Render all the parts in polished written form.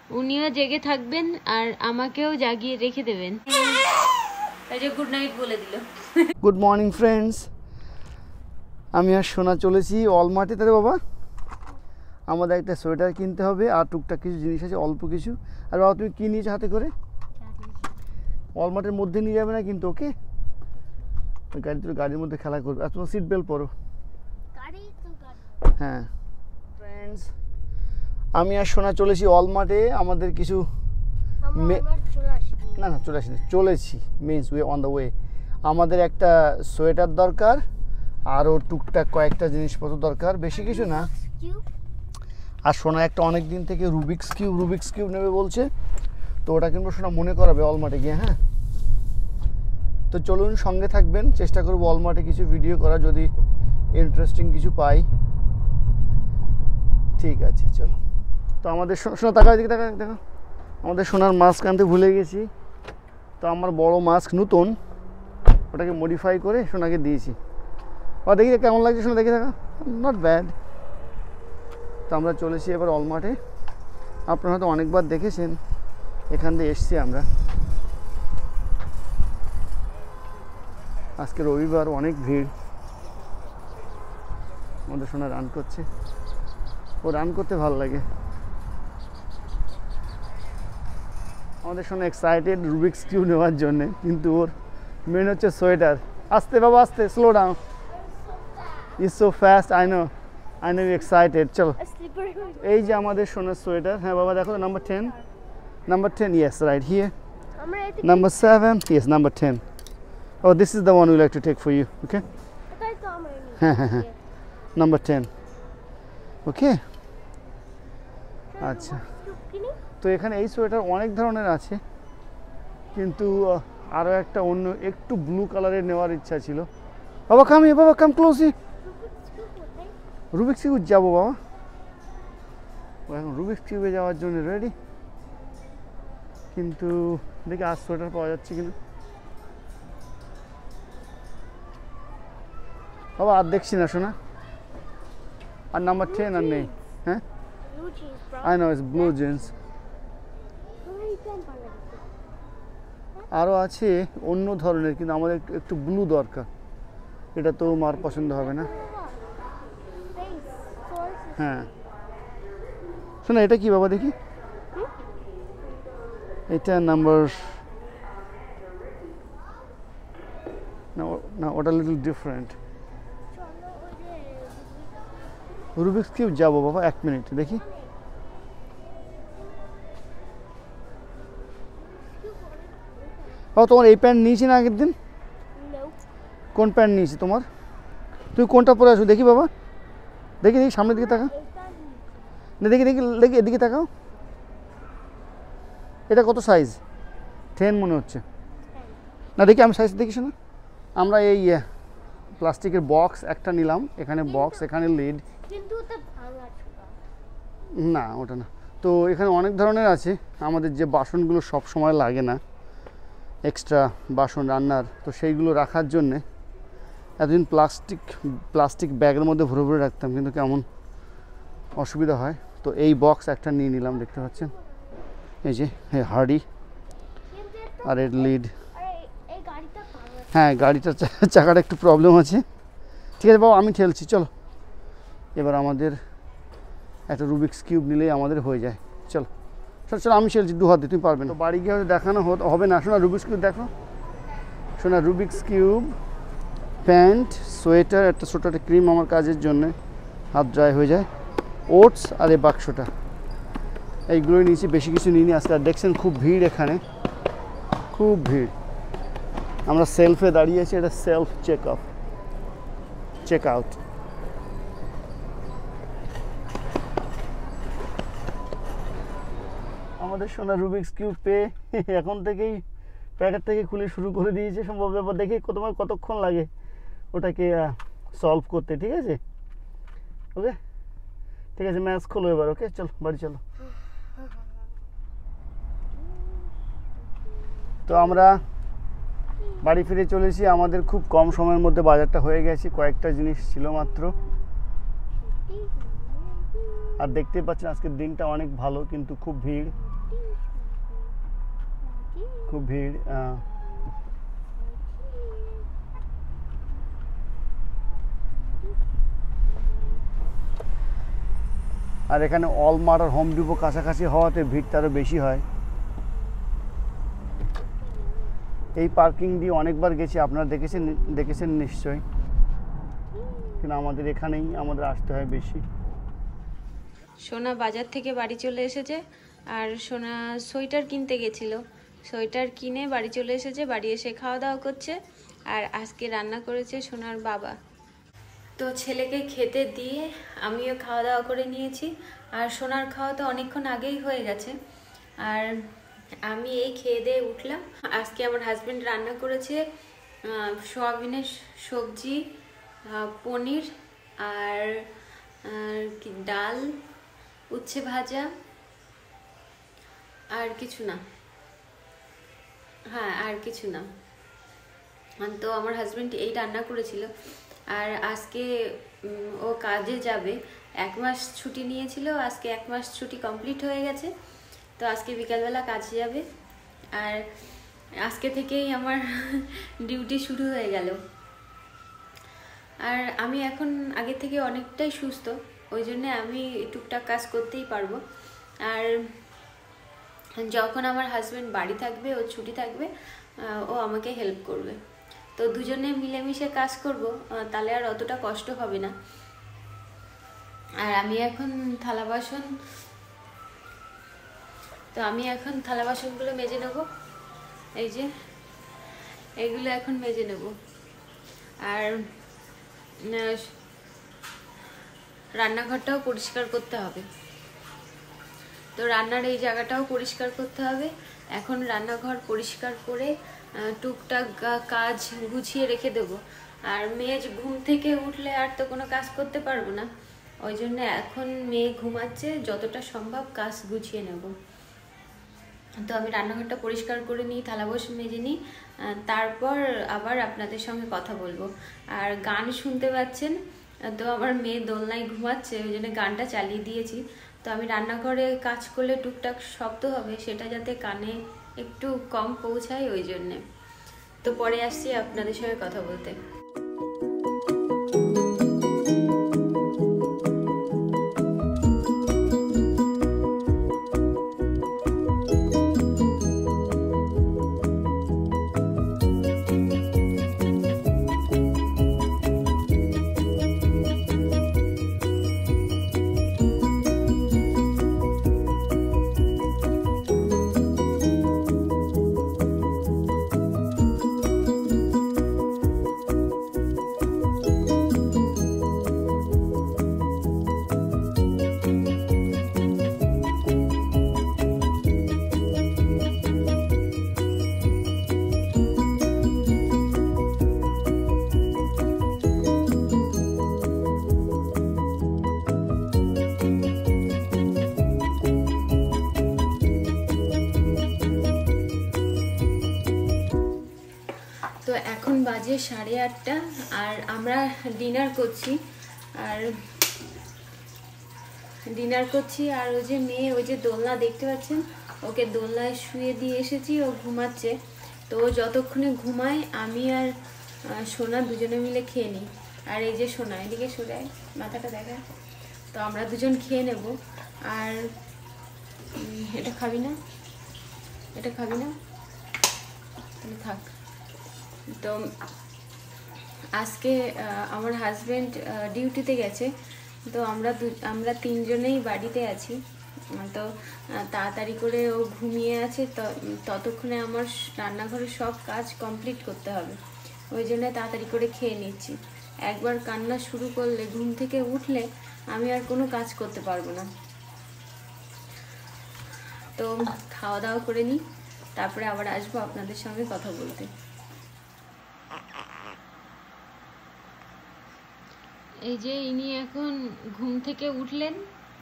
উনিও জেগে থাকবেন আর আমাকেও জাগিয়ে রেখে দেবেন। তাই যে গুড নাইট বলে দিল। গুড মর্নিং ফ্রেন্ডস, আমি আর সোনা চলেছি অলমার্টেতে রে বাবা। আমাদের একটা সোয়েটার কিনতে হবে আর টুকটাক কিছু জিনিস আছে, অল্প কিছু। আর বাবা তুমি কী নিয়েছো হাতে করে? অলমার্টের মধ্যে নিয়ে যাবে না কিন্তু, ওকে? গাড়ির মধ্যে খেলা করবে। আর তোমার সিট বেল্ট পরো। হ্যাঁ ফ্রেন্ডস, আমি আর সোনা চলেছি অলমার্টে। আমাদের কিছু না চলে আসিনি, চলেছি means way on the way. আমাদের একটা সোয়েটার দরকার, আরও টুকটাক কয়েকটা জিনিসপত্র দরকার, বেশি কিছু না। আর সোনা একটা অনেক দিন থেকে রুবিক্স কিউব নেবে বলছে, তো ওটা কিন্তু সোনা মনে করাবে অলমার্টে গিয়ে। হ্যাঁ, তো চলুন সঙ্গে থাকবেন, চেষ্টা করবো অলমার্টে কিছু ভিডিও করা, যদি ইন্টারেস্টিং কিছু পাই। ঠিক আছে চলো। তো আমাদের সোনা টাকা দিকে দেখো, আমাদের সোনার মাস্ক আনতে ভুলে গেছি। তো আমার বড় মাস্ক নতুন, ওটাকে মডিফাই করে সোনাকে দিয়েছি। ও দেখি কেমন লাগছে সোনা, দেখে থাকা নট ব্যাড। তো আমরা চলেছি এবার অলমার্টে। আপনারা হয়তো অনেকবার দেখেছেন, এখান দিয়ে এসছি আমরা। আজকে রবিবার, অনেক ভিড়। আমাদের সোনা রান করছে, ও রান করতে ভালো লাগে। আমাদের সোনা এক্সাইটেড রুবিক্স কিউব নেওয়ার জন্যে, কিন্তু ওর মেন হচ্ছে সোয়েটার। আস্তে বাবা আস্তে, slow down, is so fast. I know you excited. চলো, এই যে আমাদের সোনার সোয়েটার। হ্যাঁ বাবা দেখো, number 10, yes right here. Number 7, yes number 10. Oh, this is the one we like to take for you, okay? হ্যাঁ, নাম্বার 10, ওকে। আচ্ছা, তো এখানে এই সোয়েটার অনেক ধরনের আছে, কিন্তু আরও একটা অন্য একটু ব্লু কালারের নেওয়ার ইচ্ছা ছিল। বাবা কাম ক্লোজ। রুবিক্স কিউব যাবো বাবা, ও এখন রুবিক্স কিউবে যাওয়ার জন্য রেডি, কিন্তু দেখি আজ সোয়েটার পাওয়া যাচ্ছে কিনা। বাবা আর দেখছি না শোনা, আর নাম্বার 10 আর নেই। হ্যাঁ I know it's blue jeans. আরও আছে অন্য ধরনের, কিন্তু আমাদের একটু ব্লু দরকার। এটা তো মার পছন্দ হবে না। হ্যাঁ শোনা, এটা কি বাবা দেখি, এটা নাম্বার না, ওটা লিটল ডিফারেন্ট। রুবিক্স কিউব যাবো বাবা, 1 মিনিট দেখি। বাবা তোমার এই প্যান্ট নিয়েছি না আগের দিন? কোন প্যান্ট নিয়েছি তোমার? তুমি কোনটা পরে আসো দেখি বাবা, দেখি সামনের দিকে তাকা, দেখি এদিকে তাকাও। এটা কত সাইজ? 10 মনে হচ্ছে না, দেখি আমি সাইজ দেখি শোনা। আমরা এই প্লাস্টিকের বক্স একটা নিলাম, এখানে বক্স, এখানে লিড। না ওটা না, তো এখানে অনেক ধরনের আছে। আমাদের যে বাসনগুলো সব সময় লাগে না, এক্সট্রা বাসন রান্নার, তো সেইগুলো রাখার জন্যে এতদিন প্লাস্টিক ব্যাগের মধ্যে ভরে রাখতাম, কিন্তু কেমন অসুবিধা হয়। তো এই বক্স একটা নিয়ে নিলাম, দেখতে পাচ্ছেন এই যে হার্ডি আর এর লিড। হ্যাঁ গাড়িটার চাকাটা একটু প্রবলেম আছে। ঠিক আছে বাবা, আমি ঠেলছি। চলো, এবার আমাদের একটা রুবিক্স কিউব নিলেই আমাদের হয়ে যায়। চলো আমি ঠেলছি, 2 হাত দিয়ে, তুমি পারবে না। বাড়ি গিয়ে হয়তো দেখানো হবে না। শোনা রুবিক্স কিউব দেখো, শোনা রুবিক্স কিউব, প্যান্ট, সোয়েটার, একটা ছোটো একটা ক্রিম আমার কাজের জন্য, হাত ড্রাই হয়ে যায়, ওটস আর এই বাক্সটা, এইগুলোই নিয়েছি, বেশি কিছু নিইনি আজকে। আর দেখছেন খুব ভিড় এখানে, খুব ভিড়। আমরা সেলফে দাঁড়িয়ে আছি, এটা সেলফ চেক আউট। আমাদের সোনা রুবিক্স কিউব পেয়ে এখন থেকেই প্যাকেট থেকে খুলে শুরু করে দিয়েছে সম্ভব ব্যাপার। দেখি তোমার কতক্ষণ লাগে ওটাকে সলভ করতে। ঠিক আছে ওকে, ঠিক আছে ম্যাচ খোলো এবার। ওকে চলো বাড়ি চলো। তো আমরা বাড়ি ফিরে চলেছি। আমাদের খুব কম সময়ের মধ্যে বাজারটা হয়ে গেছে, কয়েকটা জিনিস ছিল মাত্র। আর দেখতেই পাচ্ছেন আজকের দিনটা অনেক ভালো, কিন্তু খুব ভিড়। খুব ভিড়। আর এখানে অলমার্ট আর হোম ডিপো কাছাকাছি হওয়াতে ভিড়টা আরও বেশি হয়। এই পার্কিং দিয়ে অনেকবার গেছি, আপনারা দেখেছেন নিশ্চয়ই, কিন্তু আমাদের এখানেই আমাদের আসতে হয় বেশি। সোনা বাজার থেকে বাড়ি চলে এসেছে, আর সোনা সোয়েটার কিনতে গেছিল, সোয়েটার কিনে বাড়ি চলে এসেছে, বাড়ি এসে খাওয়া দাওয়া করছে। আর আজকে রান্না করেছে সোনার বাবা। তো ছেলেকে খেতে দিয়ে আমিও খাওয়া দাওয়া করে নিয়েছি, আর সোনার খাওয়া তো অনেকক্ষণ আগেই হয়ে গেছে। আর আমি এই খেয়ে দিয়ে উঠলাম। আজকে আমার হাজবেন্ড রান্না করেছে সয়াবিনের সবজি, পনির, আর কি ডাল, উচ্ছে ভাজা, আর কিছু না, হ্যাঁ আর কিছু না। তো আমার হাজবেন্ড এই রান্না করেছিল। আর আজকে ও কাজে যাবে, 1 মাস ছুটি নিয়েছিল, আজকে 1 মাস ছুটি কমপ্লিট হয়ে গেছে। তো আজকে বিকালবেলা কাজে যাবে, আর আজকে থেকেই আমার ডিউটি শুরু হয়ে গেল। আর আমি এখন আগে থেকে অনেকটাই সুস্থ, ওই জন্য আমি টুকটাক কাজ করতেই পারবো। আর যখন আমার হাজবেন্ড বাড়ি থাকবে, ও ছুটি থাকবে, ও আমাকে হেল্প করবে। তো দুজনে মিলেমিশে কাজ করব, তাহলে আর অতটা কষ্ট হবে না। আর আমি এখন থালা বাসনগুলো মেজে নেব। এই যে এইগুলো এখন মেজে নেব। আর রান্নাঘরটাও পরিষ্কার করতে হবে, তো রান্নার এই জায়গাটাও পরিষ্কার করতে হবে। এখন রান্নাঘর পরিষ্কার করে টুকটাক কাজ গুছিয়ে রেখে দেবো। আর মেয়ে ঘুম থেকে উঠলে আর তো কোনো কাজ করতে পারবো না, ওই জন্য এখন মেয়ে ঘুমাচ্ছে, যতটা সম্ভব কাজ গুছিয়ে নেব। তো আমি রান্নাঘরটা পরিষ্কার করে নিই, থালা বাসন মেজে নিই, তারপর আবার আপনাদের সঙ্গে কথা বলবো। আর গান শুনতে পাচ্ছেন, তো আমার মেয়ে দোলনায় ঘুমাচ্ছে, ওই জন্য গানটা চালিয়ে দিয়েছি। তো আমি রান্নাঘরে কাজ করলে টুকটাক শব্দ হবে, সেটা যাতে কানে একটু কম পৌঁছায়, ওই জন্যে। তো পরে আসছি আপনাদের সঙ্গে কথা বলতে। তো এখন বাজে 8:30, আর আমরা ডিনার করছি। আর ওই যে মেয়ে, ওই যে দোলনা দেখতে পাচ্ছেন, ওকে দোলনায় শুয়ে দিয়ে এসেছি, ও ঘুমাচ্ছে। তো যতক্ষণে ঘুমায় আমি আর সোনা দুজনে মিলে খেয়ে নিই। আর এই যে সোনা এদিকে সরে মাথাটা দেখায়, তো আমরা দুজন খেয়ে নেব। আর এটা খাবি না তাহলে থাক। তো আজকে আমার হাজবেন্ড ডিউটিতে গেছে, তো আমরা 3 জনেই বাড়িতে আছি। তো তাড়াতাড়ি করে ও ঘুমিয়ে আছে, ততক্ষণে আমার রান্নাঘরের সব কাজ কমপ্লিট করতে হবে, ওই জন্য তাড়াতাড়ি করে খেয়ে নিচ্ছি। একবার কান্না শুরু করলে, ঘুম থেকে উঠলে আমি আর কোনো কাজ করতে পারবো না। তো খাওয়া দাওয়া করে নিই, তারপরে আবার আসবো আপনাদের সঙ্গে কথা বলতে। এই যে ইনি এখন ঘুম থেকে উঠলেন,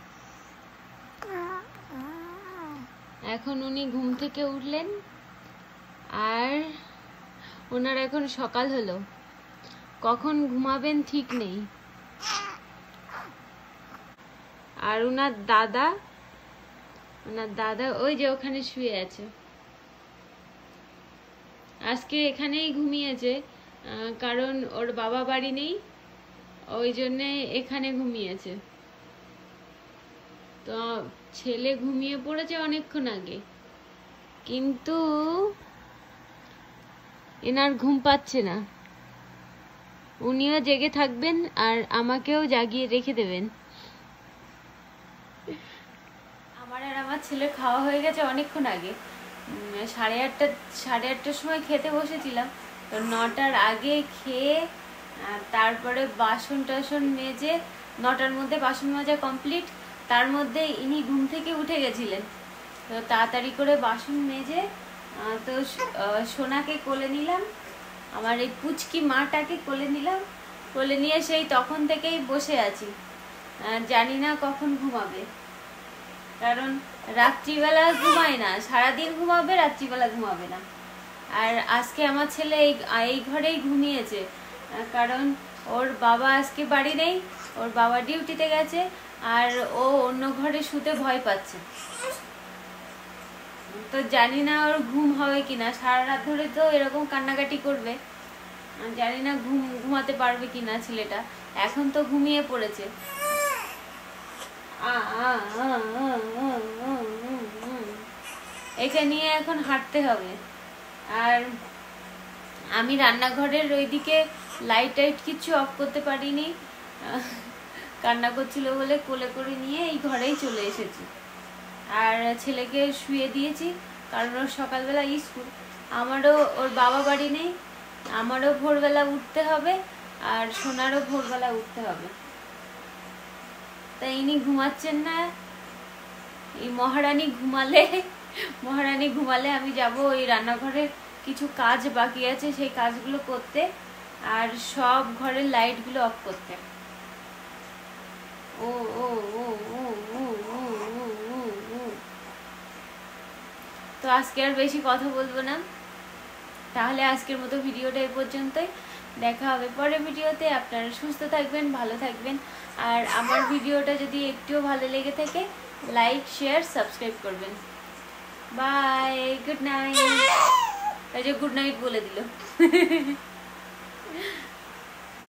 আর ওনার এখন সকাল হলো, কখন ঘুমাবেন ঠিক নেই। আর ওনার দাদা ওনার দাদা ওই যে ওখানে শুয়ে আছে, আজকে এখানেই ঘুমিয়েছে, কারণ ওর বাবা বাড়ি নেই, ওই জন্যে এখানে ঘুমিয়েছে। তো ছেলে ঘুমিয়ে পড়েছে অনেকক্ষণ আগে, কিন্তু এনার ঘুম পাচ্ছে না, উনিও জেগে থাকবেন আর আমাকেও জাগিয়ে রেখে দেবেন। আমার আর আমার ছেলে খাওয়া হয়ে গেছে অনেকক্ষণ আগে, 8:30 সময় খেতে বসেছিলাম। তো 9টার আগে খেয়ে তারপরে বাসন টাসন মেজে 9টার মধ্যে বাসন মাজা কমপ্লিট। তার মধ্যে ইনি ঘুম থেকে উঠে গেছিলেন, তো তাড়াতাড়ি করে বাসন মেজে তো সোনাকে কোলে নিলাম, আমার এই পুচকি মাটাকে কোলে নিলাম, কোলে নিয়ে সেই তখন থেকেই বসে আছি, জানি না কখন ঘুমাবে, কারণ রাত্রিবেলা ঘুমায় না, সারাদিন ঘুমাবে, রাত্রিবেলা ঘুমাবে না। আর আজকে আমার ছেলে এই ঘরেই ঘুমিয়েছে, কারণ ওর বাবা আজকে বাড়ি নেই, ওর বাবা ডিউটিতে গেছে, আর ও অন্য ঘরে শুতে ভয় পাচ্ছে। তো জানি না ওর ঘুম হবে কিনা, সারা রাত ধরে তো এরকম কান্নাকাটি করবে, জানি না ঘুমাতে পারবে কিনা ছেলেটা। এখন তো ঘুমিয়ে পড়েছে, একে নিয়ে এখন হাঁটতে হবে। আর আমি রান্নাঘরের ওইদিকে লাইট টাইট কিছু অফ করতে পারিনি, কান্না করছিল বলে কোলে করে নিয়ে এই ঘরেই চলে এসেছি। আর ছেলেকে শুয়ে দিয়েছি, কারণ ওর সকালবেলা স্কুল, আমারও ওর বাবা বাড়ি নেই, আমারও ভোরবেলা উঠতে হবে, আর সোনারও ভোরবেলা উঠতে হবে। তাই ইনি ঘুমাচ্ছেন না, এই মহারানী ঘুমালে আমি যাব ওই রান্নাঘরে কিছু কাজ বাকি আছে সেই কাজগুলো করতে, আর সব ঘরের লাইটগুলো অফ করতে। ও ও ও ও ও ও ও ও। তো আজকে আর বেশি কথা বলবো না, তাহলে আজকের মতো ভিডিওটা এই পর্যন্তই। দেখা হবে পরের ভিডিওতে। আপনারা সুস্থ থাকবেন, ভালো থাকবেন, আর আমার ভিডিওটা যদি একটুও ভালো লেগে থাকে লাইক শেয়ার সাবস্ক্রাইব করবেন। Bye, good night. এই যে গুড নাইট বলে দিল।